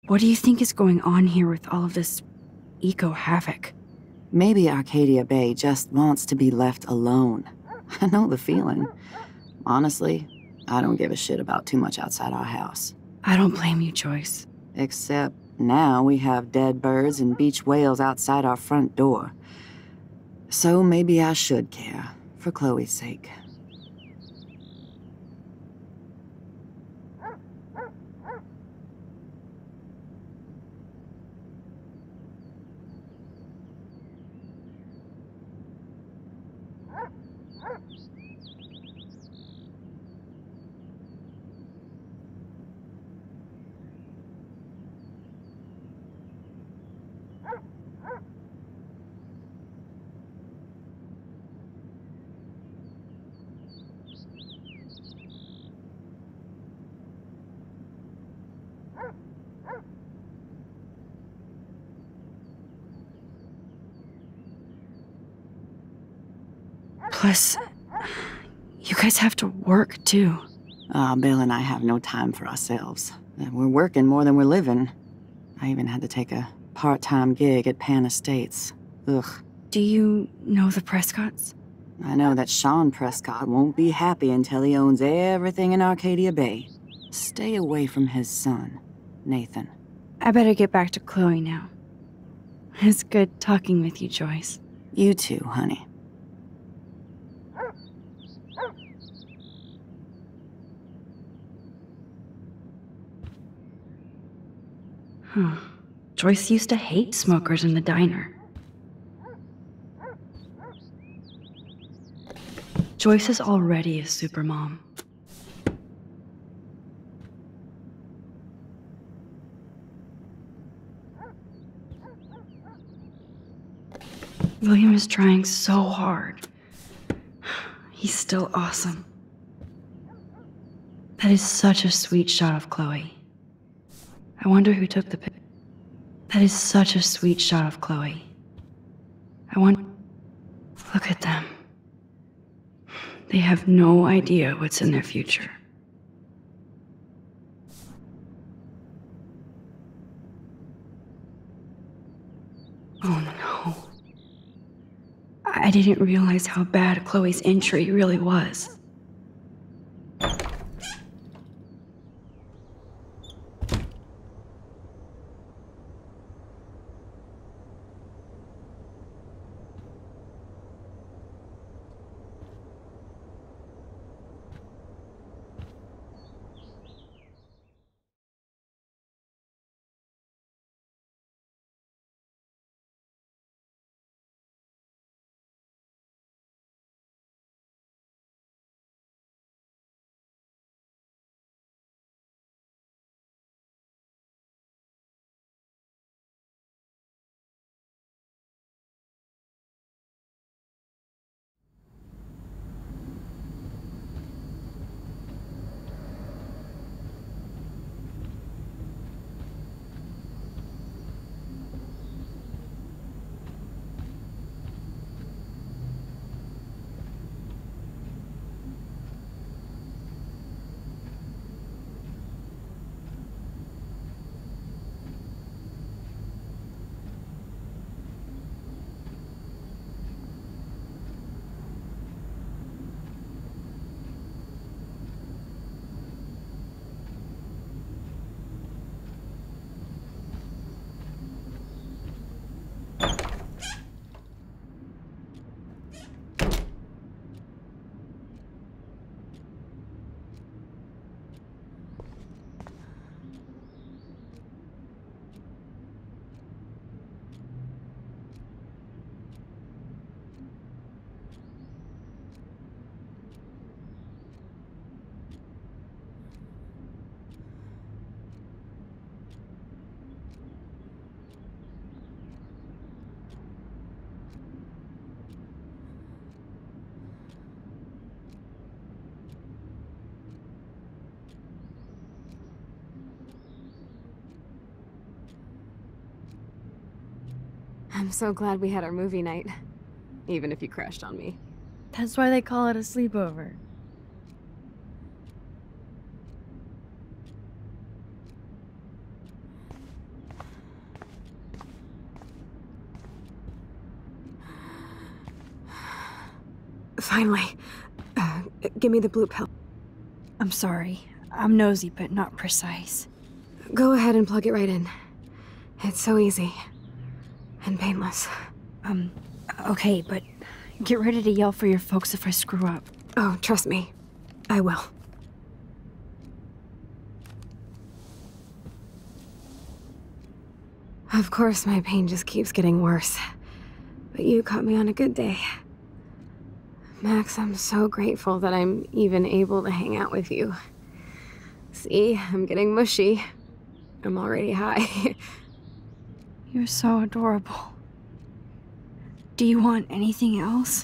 What do you think is going on here with all of this eco-havoc? Maybe Arcadia Bay just wants to be left alone. I know the feeling. Honestly, I don't give a shit about too much outside our house. I don't blame you, Joyce. Except now we have dead birds and beach whales outside our front door. So maybe I should care, for Chloe's sake. Plus, you guys have to work, too. Bill and I have no time for ourselves. We're working more than we're living. I even had to take a part-time gig at Pan Estates. Ugh. Do you know the Prescotts? I know that Sean Prescott won't be happy until he owns everything in Arcadia Bay. Stay away from his son, Nathan. I better get back to Chloe now. It's good talking with you, Joyce. You too, honey. Huh. Joyce used to hate smokers in the diner. Joyce is already a supermom. William is trying so hard. He's still awesome. That is such a sweet shot of Chloe. I wonder who took the pic. That is such a sweet shot of Chloe. Look at them. They have no idea what's in their future. Oh no. I didn't realize how bad Chloe's injury really was. I'm so glad we had our movie night. Even if you crashed on me. That's why they call it a sleepover. Finally. Give me the blue pill. I'm sorry. I'm nosy, but not precise. Go ahead and plug it right in. It's so easy. And painless. Okay, but get ready to yell for your folks if I screw up. Oh, trust me. I will. Of course, my pain just keeps getting worse. But you caught me on a good day. Max, I'm so grateful that I'm even able to hang out with you. See, I'm getting mushy. I'm already high. You're so adorable. Do you want anything else?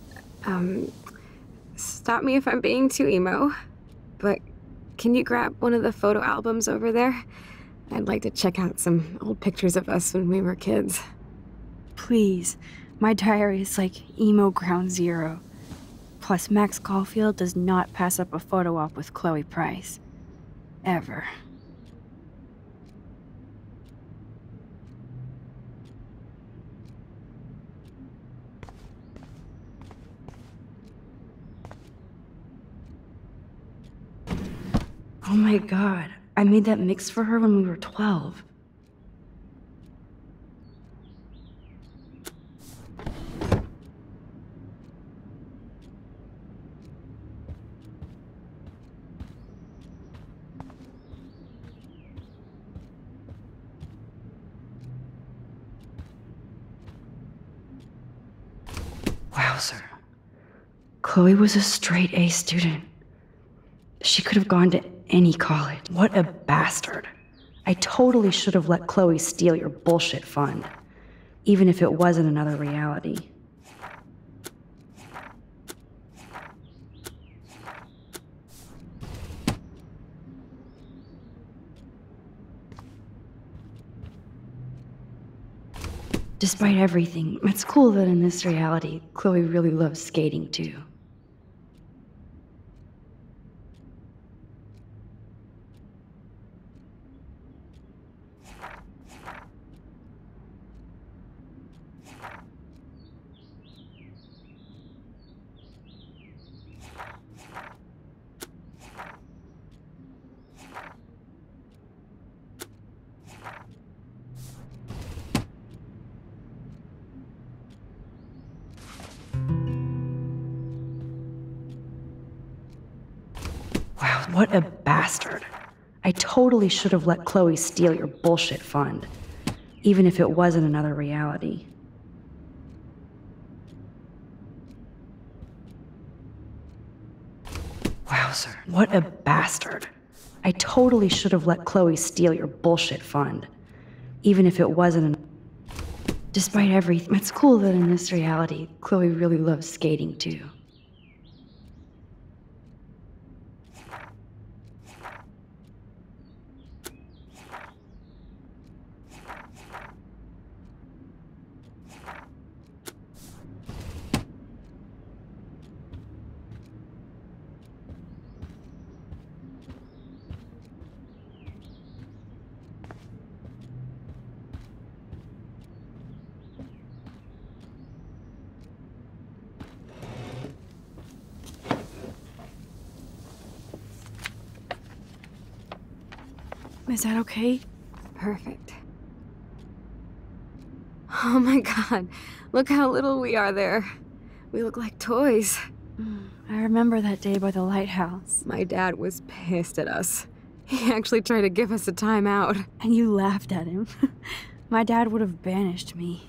Stop me if I'm being too emo, but can you grab one of the photo albums over there? I'd like to check out some old pictures of us when we were kids. Please. My diary is like emo ground zero. Plus, Max Caulfield does not pass up a photo op with Chloe Price. Ever. Oh my god, I made that mix for her when we were 12. Wowzer. Chloe was a straight A student. She could have gone to any college. What a bastard. I totally should have let Chloe steal your bullshit fund, even if it wasn't another reality. Despite everything, it's cool that in this reality, Chloe really loves skating too. Wow, what a bastard. I totally should have let Chloe steal your bullshit fund, even if it wasn't another reality. Wowzer, what a bastard. I totally should have let Chloe steal your bullshit fund, even if it wasn't Despite everything, it's cool that in this reality, Chloe really loves skating too. Is that okay? Perfect. Oh my god, look how little we are there. We look like toys. I remember that day by the lighthouse. My dad was pissed at us. He actually tried to give us a timeout. And you laughed at him. My dad would have banished me.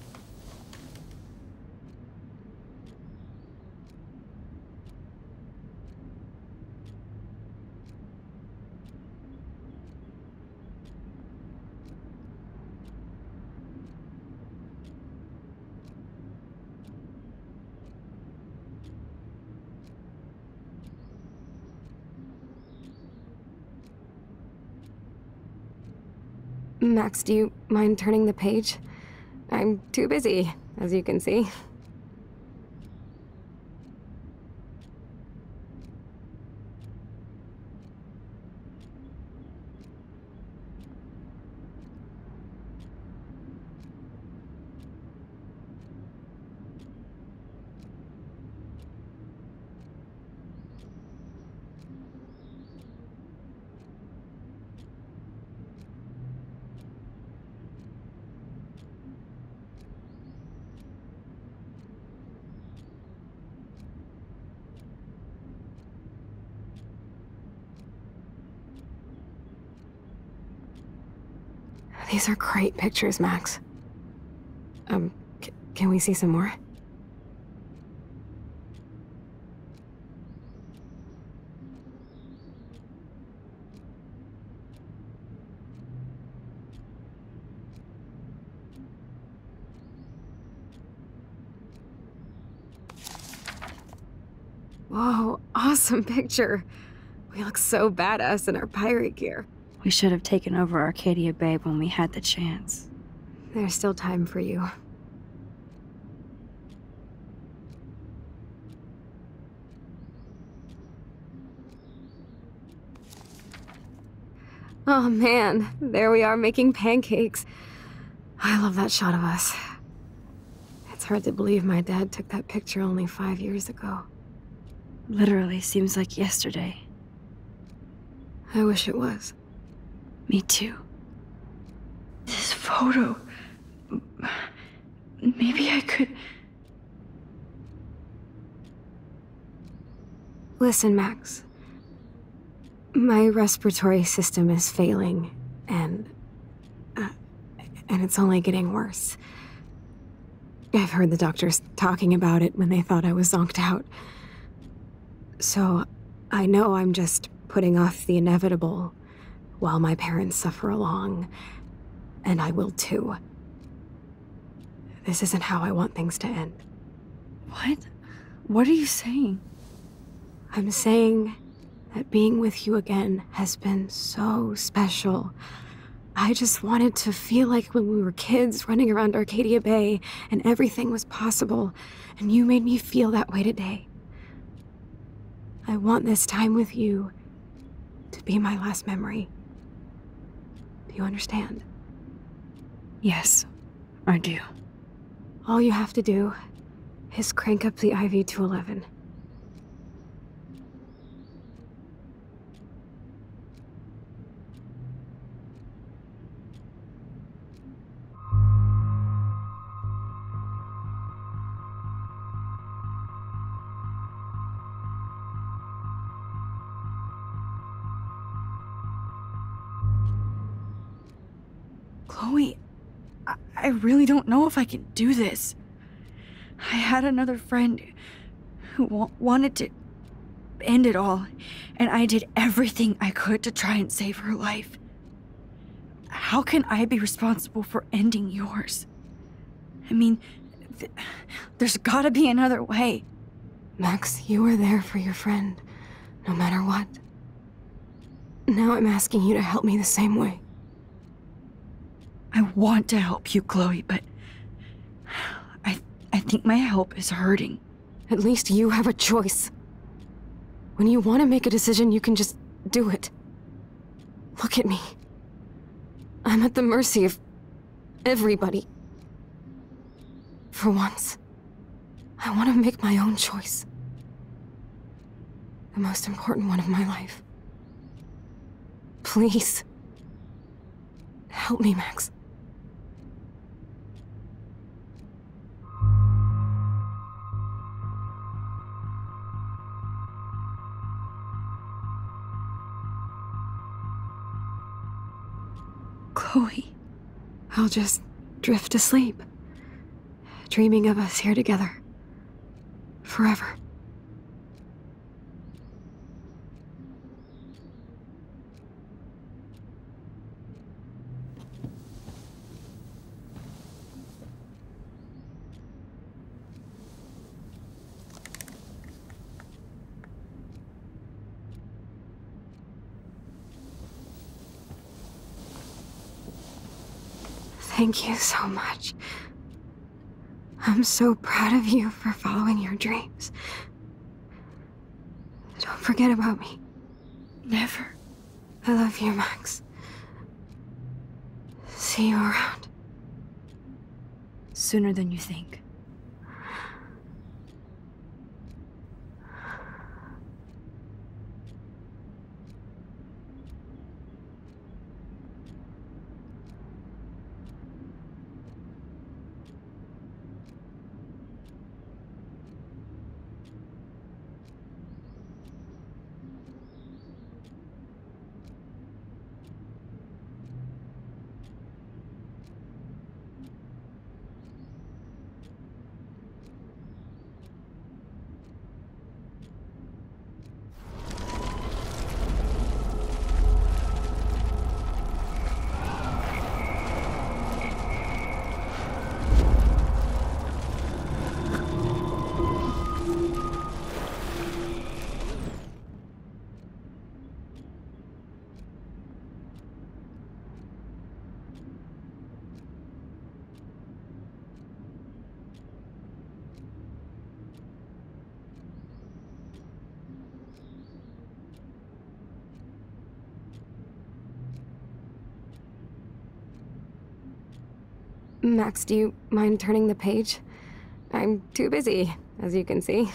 Max, do you mind turning the page? I'm too busy, as you can see. These are great pictures, Max. Can we see some more? Whoa, awesome picture. We look so badass in our pirate gear. We should have taken over Arcadia Bay when we had the chance. There's still time for you. Oh man, there we are making pancakes. I love that shot of us. It's hard to believe my dad took that picture only 5 years ago. Literally seems like yesterday. I wish it was. Me too. This photo... Maybe I could... Listen, Max. My respiratory system is failing, and it's only getting worse. I've heard the doctors talking about it when they thought I was zonked out. So, I know I'm just putting off the inevitable while my parents suffer along, and I will too. This isn't how I want things to end. What? What are you saying? I'm saying that being with you again has been so special. I just wanted to feel like when we were kids running around Arcadia Bay and everything was possible, and you made me feel that way today. I want this time with you to be my last memory. Do you understand? Yes, I do. All you have to do is crank up the IV to 11. Chloe, I really don't know if I can do this. I had another friend who wanted to end it all, and I did everything I could to try and save her life. How can I be responsible for ending yours? I mean, there's gotta be another way. Max, you were there for your friend, no matter what. Now I'm asking you to help me the same way. I want to help you, Chloe, but I think my help is hurting. At least you have a choice. When you want to make a decision, you can just do it. Look at me. I'm at the mercy of everybody. For once, I want to make my own choice. The most important one of my life. Please. Help me, Max. Chloe. I'll just drift to sleep, dreaming of us here together. Forever. Thank you so much. I'm so proud of you for following your dreams. Don't forget about me. Never. I love you, Max. See you around. Sooner than you think. Max, do you mind turning the page? I'm too busy, as you can see.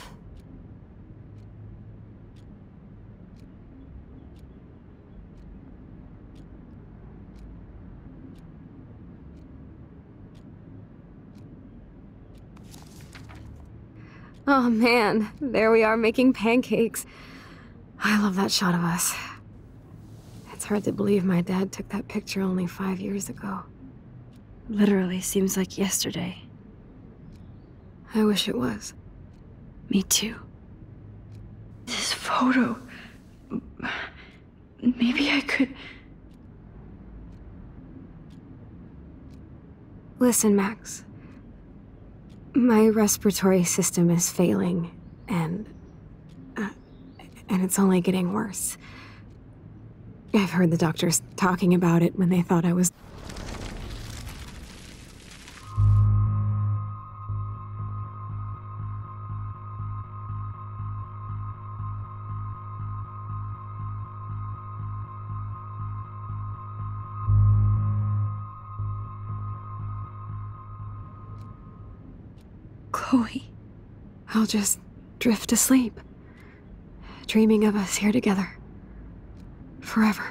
Oh man, there we are making pancakes. I love that shot of us. It's hard to believe my dad took that picture only 5 years ago. Literally seems like yesterday. I wish it was. Me too. This photo... Maybe I could... Listen, Max. My respiratory system is failing, and it's only getting worse. I've heard the doctors talking about it when they thought I was... Chloe. I'll just drift to sleep, dreaming of us here together. Forever.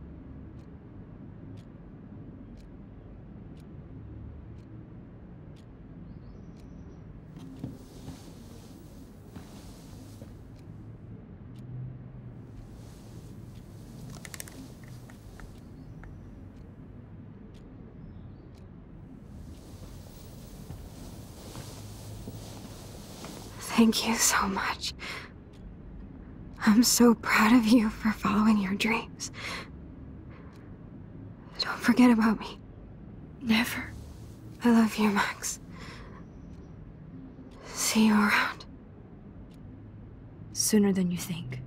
Thank you so much. I'm so proud of you for following your dreams. Don't forget about me. Never. I love you, Max. See you around. Sooner than you think.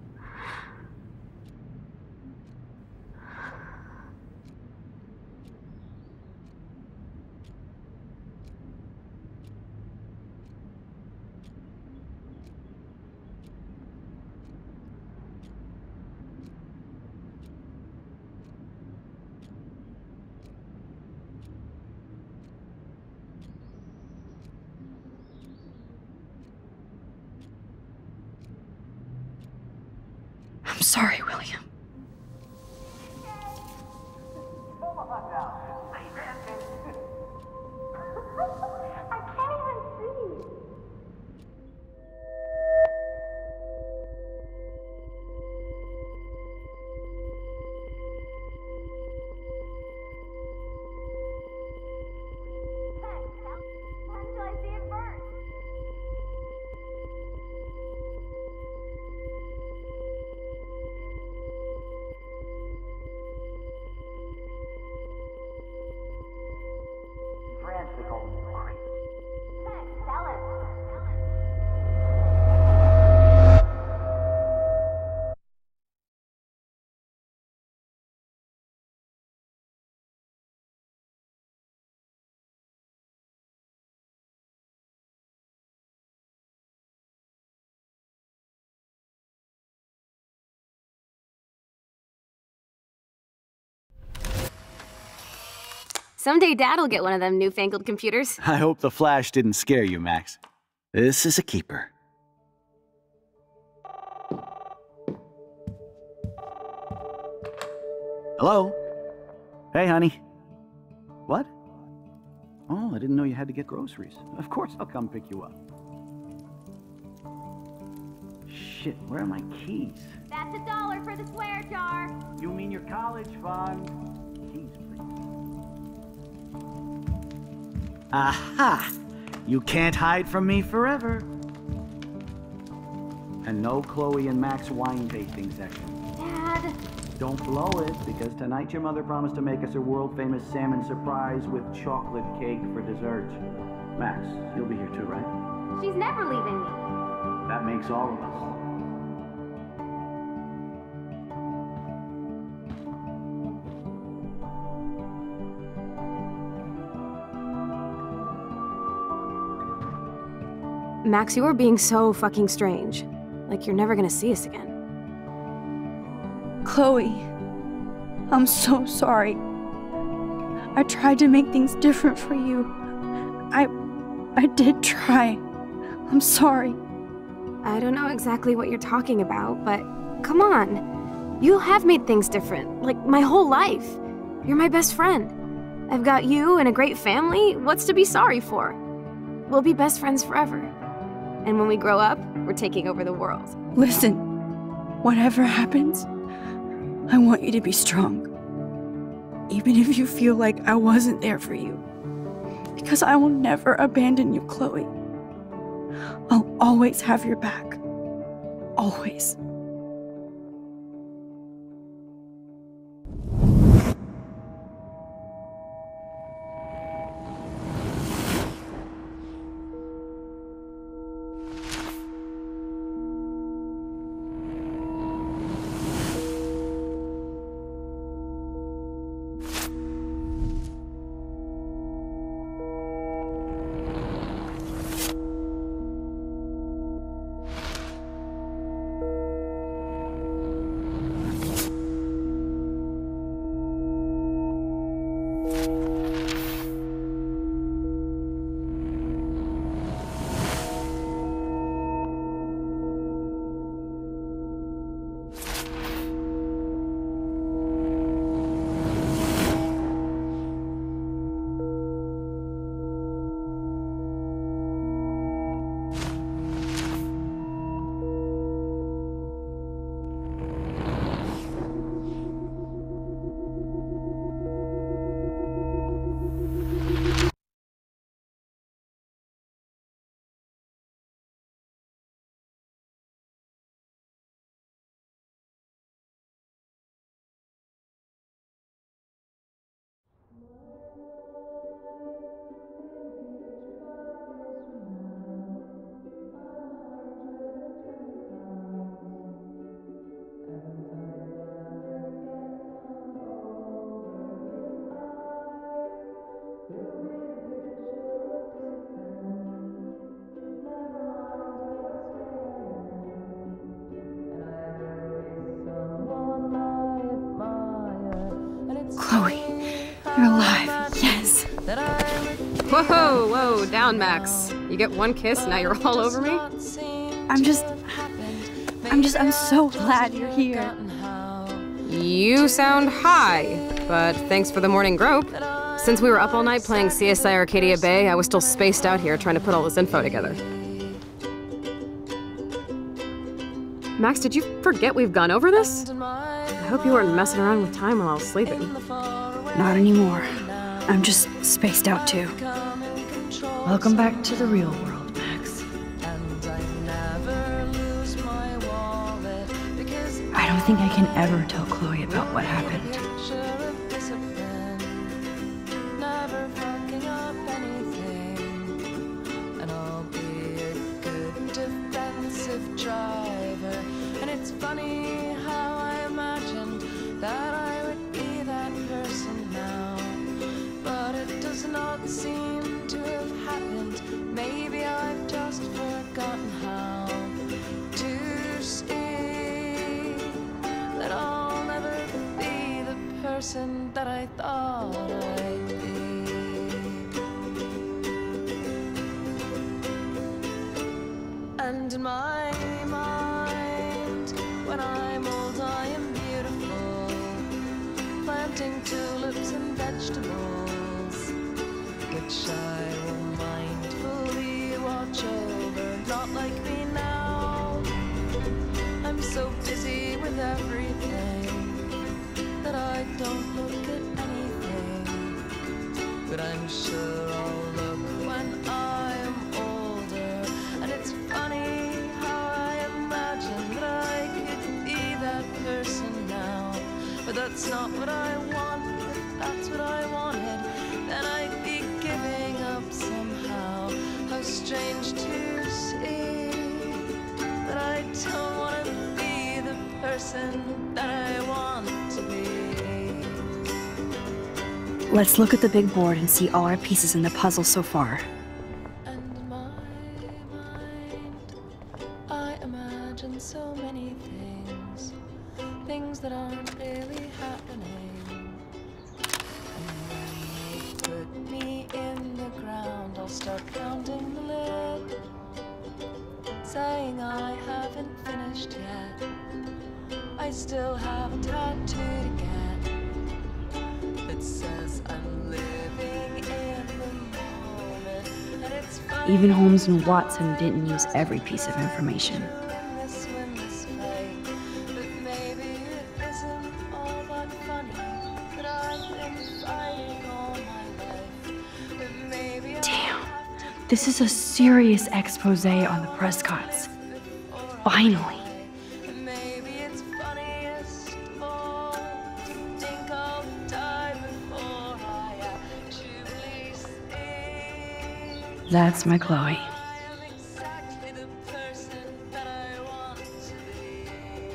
I'm sorry, William. Someday Dad'll get one of them newfangled computers. I hope the flash didn't scare you, Max. This is a keeper. Hello? Hey, honey. What? Oh, I didn't know you had to get groceries. Of course I'll come pick you up. Shit, where are my keys? That's $1 for the swear jar. You mean your college fund? Keys, please. Aha! You can't hide from me forever. And no Chloe and Max wine tasting section. Dad. Don't blow it, because tonight your mother promised to make us a world-famous salmon surprise with chocolate cake for dessert. Max, you'll be here too, right? She's never leaving me. That makes all of us. Max, you are being so fucking strange. Like you're never gonna see us again. Chloe, I'm so sorry. I tried to make things different for you. I did try. I'm sorry. I don't know exactly what you're talking about, but come on. You have made things different, like my whole life. You're my best friend. I've got you and a great family. What's to be sorry for? We'll be best friends forever. And when we grow up, we're taking over the world. Listen, whatever happens, I want you to be strong. Even if you feel like I wasn't there for you. Because I will never abandon you, Chloe. I'll always have your back. Always. Chloe, you're alive. Yes. Whoa, whoa, down, Max. You get one kiss, now you're all over me? I'm so glad you're here. You sound high, but thanks for the morning grope. Since we were up all night playing CSI Arcadia Bay, I was still spaced out here trying to put all this info together. Max, did you forget we've gone over this? I hope you weren't messing around with time while I was sleeping. Not anymore. I'm just spaced out too. Welcome back to the real world, Max. I don't think I can ever tell Chloe about what happened. Seem to have happened. Maybe I've just forgotten how to see that I'll never be the person that I thought I'd be. And in my mind, when I'm old, I am beautiful, planting tulips and vegetables, which I will mindfully watch over, not like me now. I'm so busy with everything that I don't look at anything. But I'm sure I'll look when I am older. And it's funny how I imagine that I could be that person now. But that's not what I want. If that's what I wanted, then I'd be giving up somehow. How strange to see that I don't want to be the person that I want to be. Let's look at the big board and see all our pieces in the puzzle so far. And in my mind, I imagine so many things, things that aren't really happening. And when finished yet. I still have a tattoo to get that says I'm living in the moment. And it's funny Even Holmes and Watson didn't use every piece of information. when this fake, but maybe it isn't all that funny that I've been fighting all my life. But maybe Damn, this is a serious expose on the Prescotts. Finally. maybe it's funniest of all to think I'll die before I actually see. That's my Chloe. I am exactly the person that I want to be.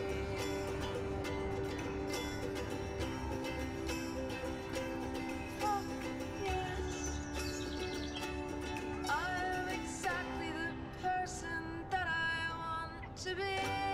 Fuck yes. I am exactly the person that I want to be.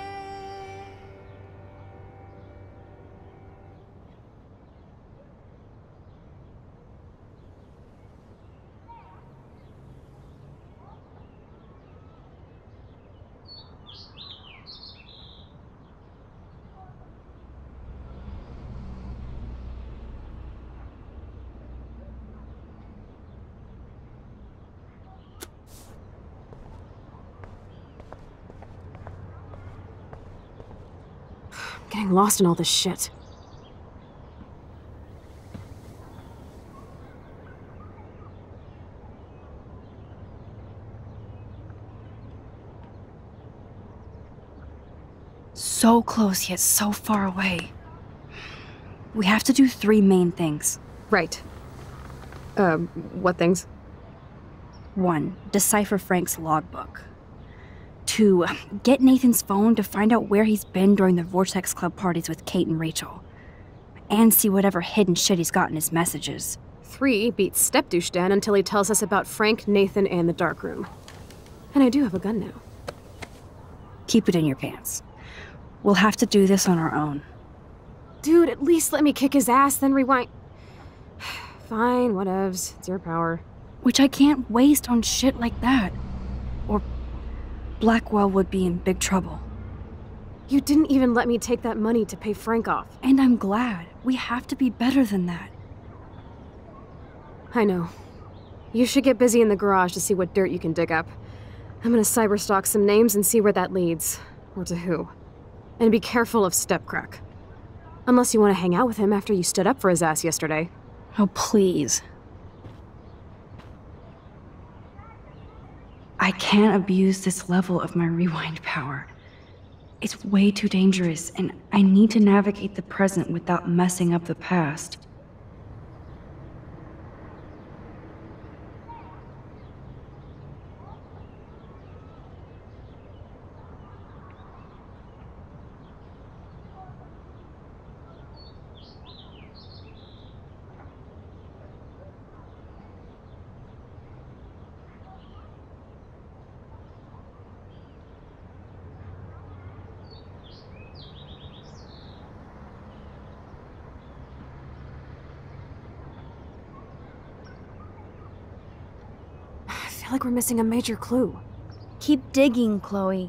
I'm getting lost in all this shit. So close yet so far away. We have to do 3 main things. Right. What things? 1. Decipher Frank's logbook. 2. Get Nathan's phone to find out where he's been during the Vortex Club parties with Kate and Rachel. And see whatever hidden shit he's got in his messages. 3. Beat Step-Douche Dan until he tells us about Frank, Nathan, and the dark room. And I do have a gun now. Keep it in your pants. We'll have to do this on our own. Dude, at least let me kick his ass, then rewind. Fine, whatevs. It's your power. Which I can't waste on shit like that. Or Blackwell would be in big trouble. You didn't even let me take that money to pay Frank off. And I'm glad. We have to be better than that. I know. You should get busy in the garage to see what dirt you can dig up. I'm gonna cyberstalk some names and see where that leads. Or to who. And be careful of Stepcrack. Unless you want to hang out with him after you stood up for his ass yesterday. Oh, please. I can't abuse this level of my rewind power. It's way too dangerous, and I need to navigate the present without messing up the past. I feel like we're missing a major clue. Keep digging, Chloe.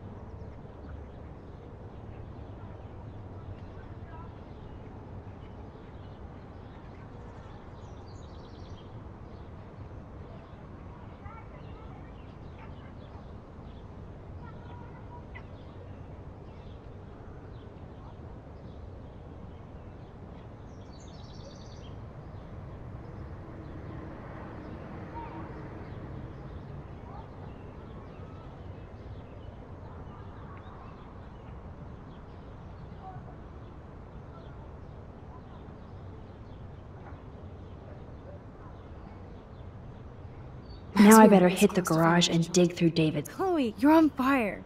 Now I better hit the garage and dig through David's. Chloe, you're on fire.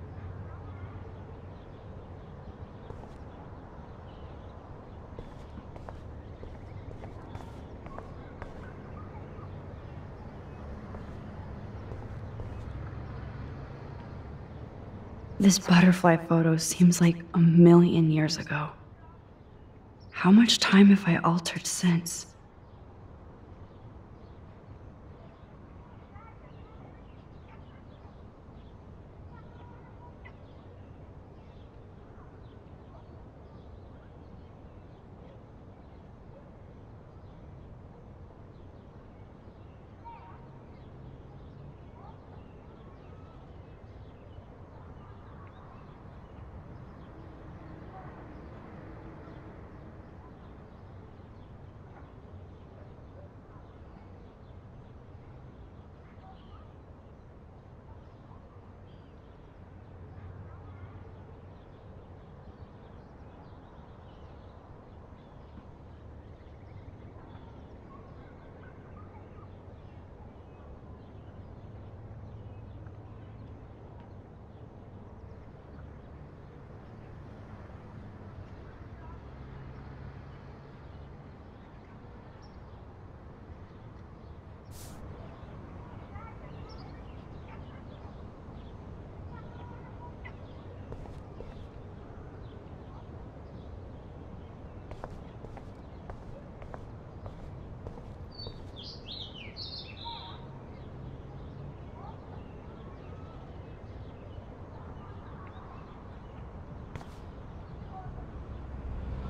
This butterfly photo seems like a million years ago. How much time have I altered since?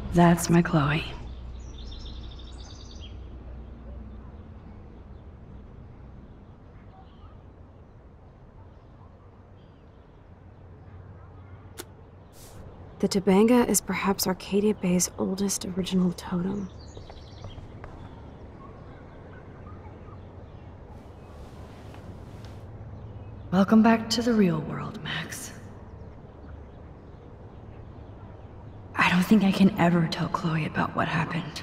That's my Chloe. The Tobanga is perhaps Arcadia Bay's oldest original totem. Welcome back to the real world, Max. I don't think I can ever tell Chloe about what happened.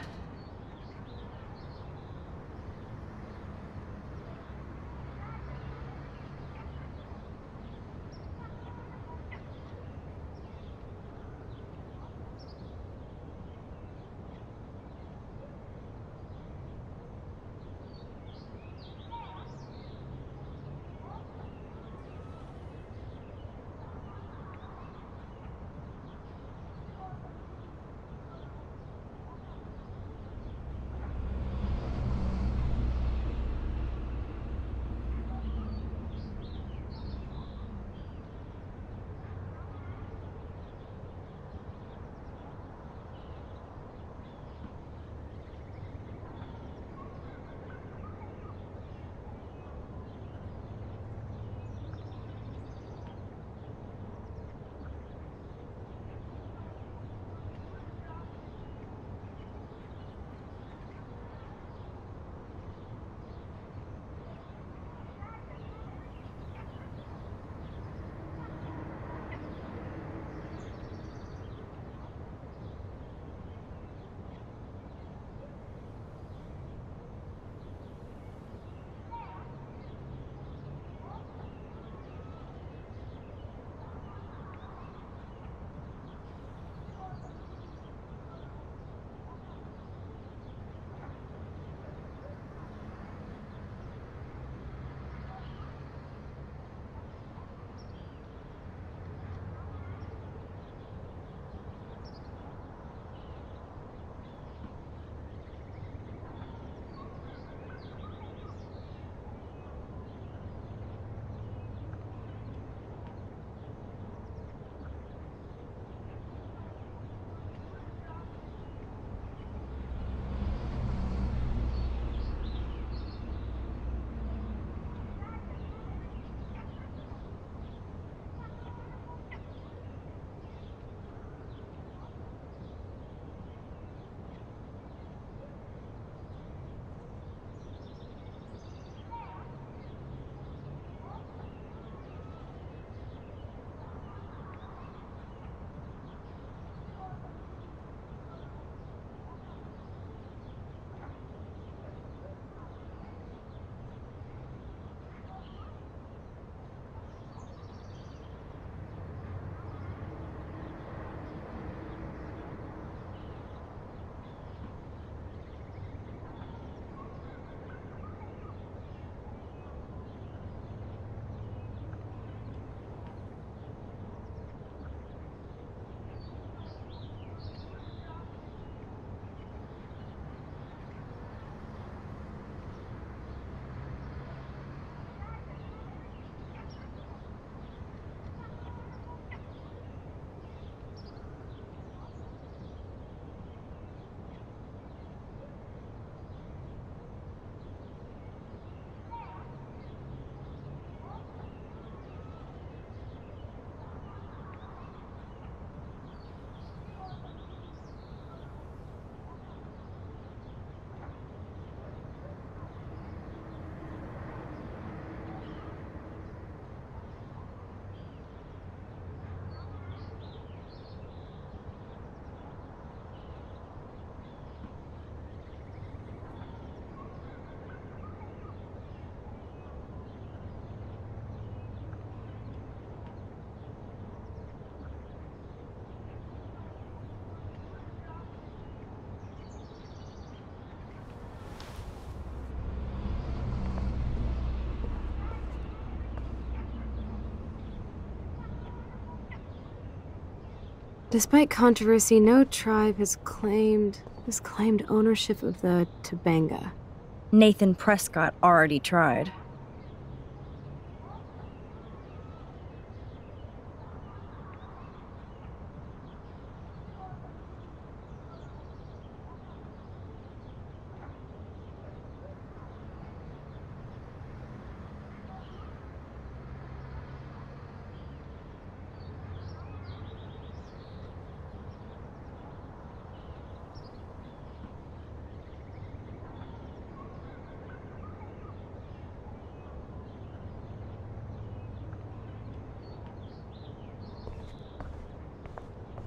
Despite controversy, no tribe has claimed ownership of the Tobanga. Nathan Prescott already tried.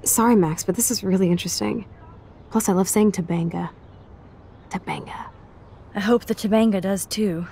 Sorry, Max, but this is really interesting. Plus, I love saying Tobanga. Tobanga. I hope the Tobanga does too.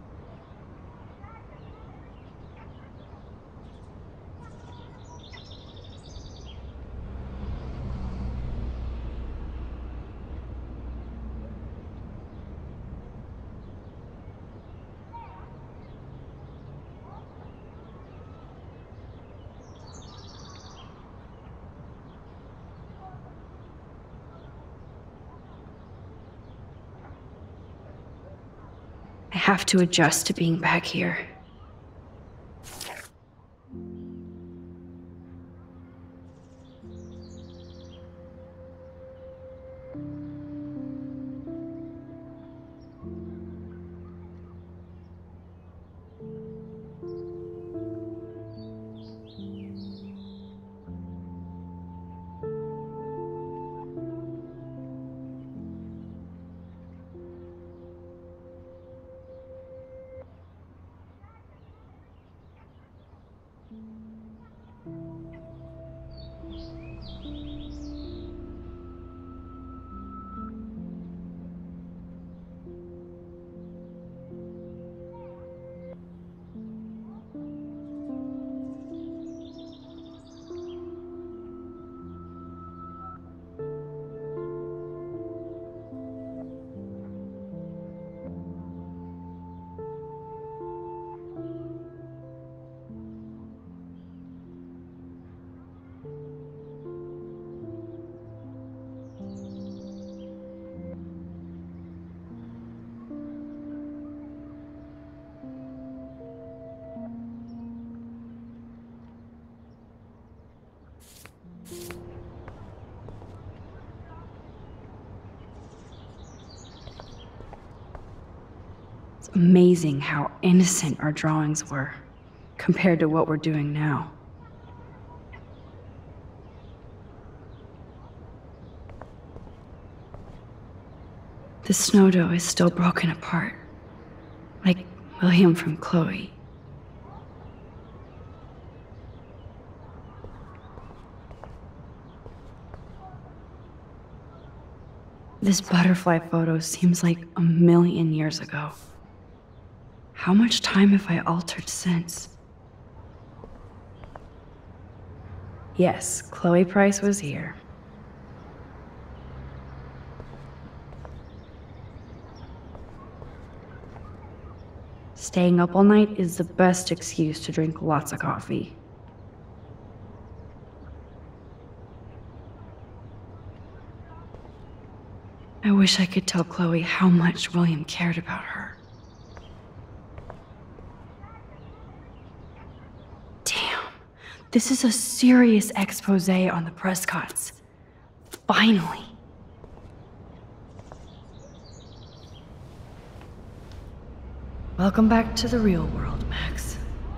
I have to adjust to being back here. It's amazing how innocent our drawings were compared to what we're doing now. The snow dough is still broken apart, like William from Chloe. This butterfly photo seems like a million years ago. How much time have I altered since? Yes, Chloe Price was here. Staying up all night is the best excuse to drink lots of coffee. I wish I could tell Chloe how much William cared about her. Damn, this is a serious expose on the Prescotts. Finally. Welcome back to the real world, Max.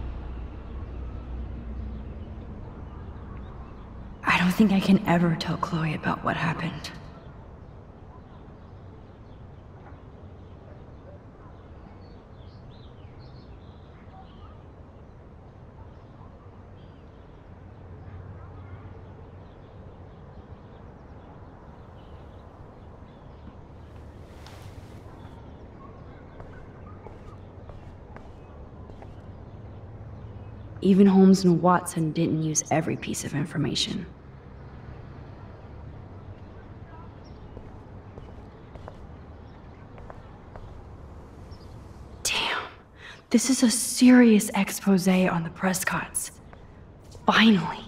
I don't think I can ever tell Chloe about what happened. Even Holmes and Watson didn't use every piece of information. Damn, this is a serious expose on the Prescotts. Finally.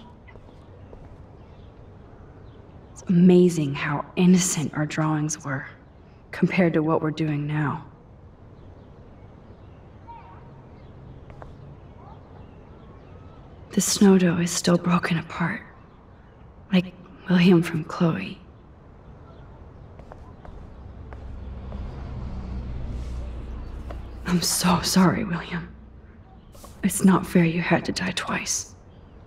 It's amazing how innocent our drawings were compared to what we're doing now. The snow dough is still broken apart, like William from Chloe. I'm so sorry, William. It's not fair you had to die twice.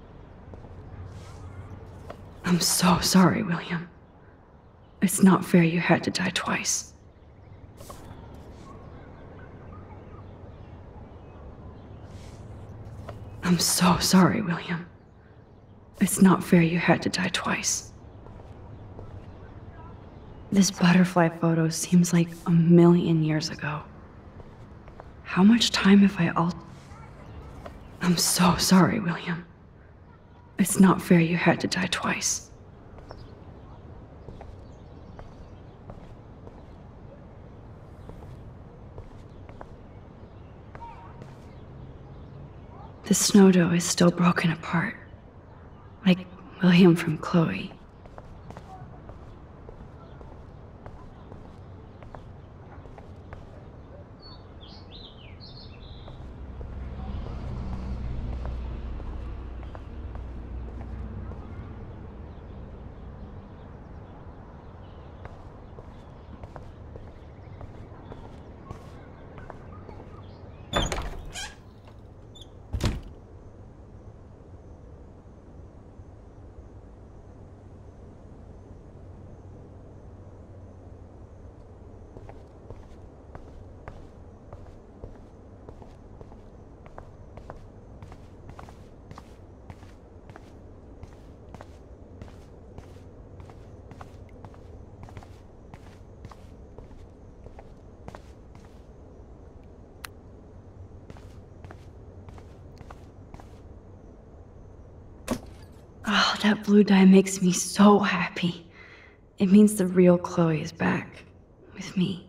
I'm so sorry, William. It's not fair you had to die twice. I'm so sorry, William. It's not fair you had to die twice. This butterfly photo seems like 1,000,000 years ago. How much time have I I'm so sorry, William. It's not fair you had to die twice. The snow dough is still broken apart, like William from Chloe. Oh, that blue dye makes me so happy. It means the real Chloe is back with me.